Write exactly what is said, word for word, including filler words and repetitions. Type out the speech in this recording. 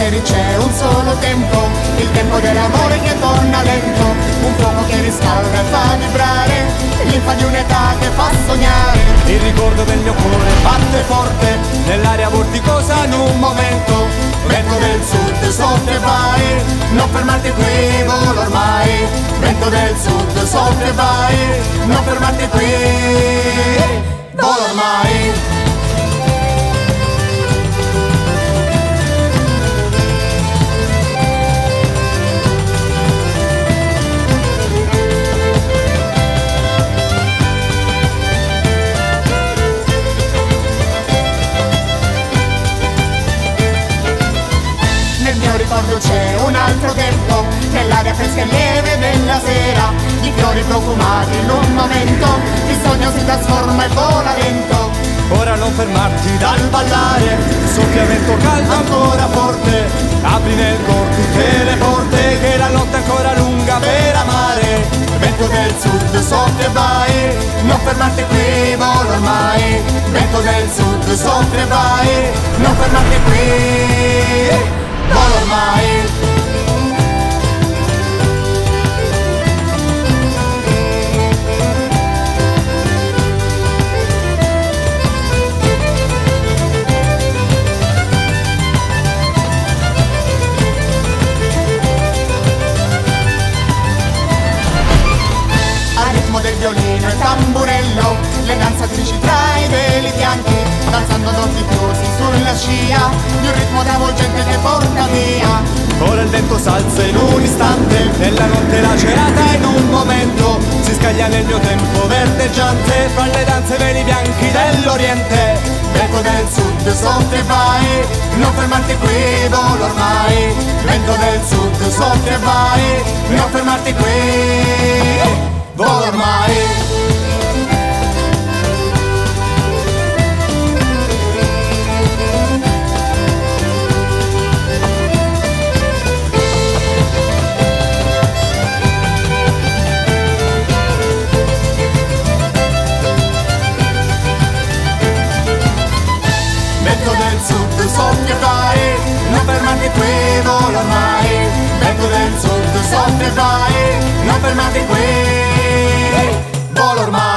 pensieri c'è un solo tempo, il tempo dell'amore che torna lento, un fuoco che riscalda e fa vibrare, l'infa di un'età che fa sognare. Il ricordo del mio cuore batte forte, nell'aria vorticosa in un momento. Vento del sud, so che vai, non fermarti qui, volo ormai. Vento del sud, so che vai, non fermarti qui, volo ormai. Ricordo c'è un altro tempo, nell'aria fresca e lieve della sera, i fiori profumati in un momento, il sogno si trasforma e vola lento. Ora non fermarti dal ballare, soffia vento caldo ancora forte, apri nel cor tutte le porte, che la notte è ancora lunga per amare. Vento del sud, so che vai, non fermarti qui, volo ormai. Vento del sud, so che vai, non fermarti qui, volo ormai. Al ritmo del violino e tamburello, le danzatrici tra i veli bianchi, danzando ad occhi chiusi sulla scia di un ritmo travolgente che porta via. Ora il vento s'alza in un istante, nella notte lacerata in un momento, si scaglia nel mio tempo verdeggiante, fra le danze e veli bianchi dell'Oriente. Vento del sud, so che vai, non fermarti qui, volo ormai. Vento del sud, so che vai, non fermarti qui, volo ormai. Vento del sud, so che vai, non fermarti qui, volo ormai. Vento del sud, so che vai, non fermarti qui, volo ormai.